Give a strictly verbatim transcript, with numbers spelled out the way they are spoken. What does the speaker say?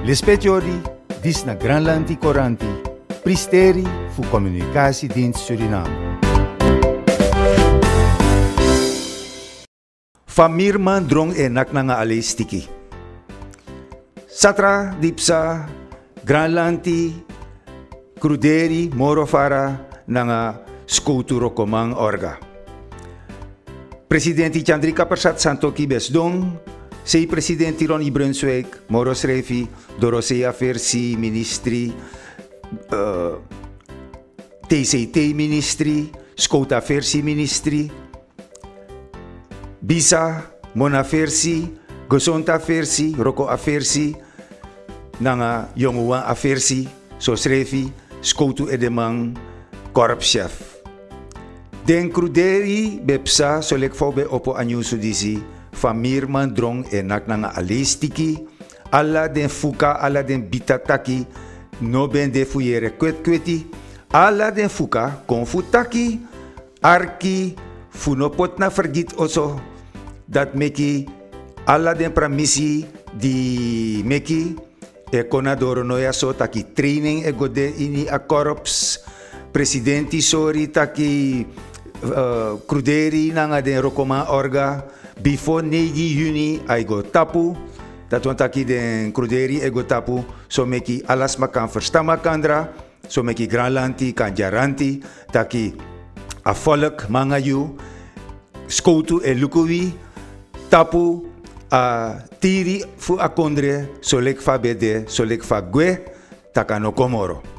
Lispetiori, dis na Granlandi Coranti, pristeri fu Communicatiedienst Suriname. Famirman drong enak na nga alistiki. Satra dipsa Granlandi Cruderi Morofara na nga skoturo komang orga. Presidenti Chandrika Persat Santoki Besdong, sei presidenti Ronnie Brunswijk, Moros Refi, Dorothea Versi Ministri, uh, T C T Ministri, Skota Versi Ministri, Bisa, Mona Versi, Gosonta Versi, Roko Aversi, Nanga Yonguwa Aversi, Sos Refi, Skotu Edemang, Korpschef. Den Cruderi bepsa solek fobe opo anyusu disi famirman drong enak nanga alistiki alla den fuka alla den bitataki no ben de fuyere kwet kweti alla den fuka konfutaki arki funopot na vergit oso dat meki alla den pramisi di meki e konadoro noya so taki training e gode ini a korps presidenti sori taki Uh, Cruderi nanga den rokoma orga before negen juni ay go tapu dat want taki den Cruderi ego tapu so meki alas makan verstama kandra so meki Granlandi kan jaranti taki a volk mangayu skotu e lukuwi tapu a tiri fu akondre so lek fa bede so lek fa gwe takano komoro.